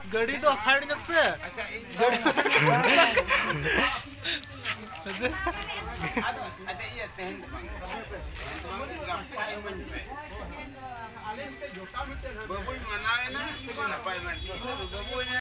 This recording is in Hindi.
गाड़ी तो साइड nyok pe. अच्छा iya tehen gapai man pe baboy manawe na napai man baboy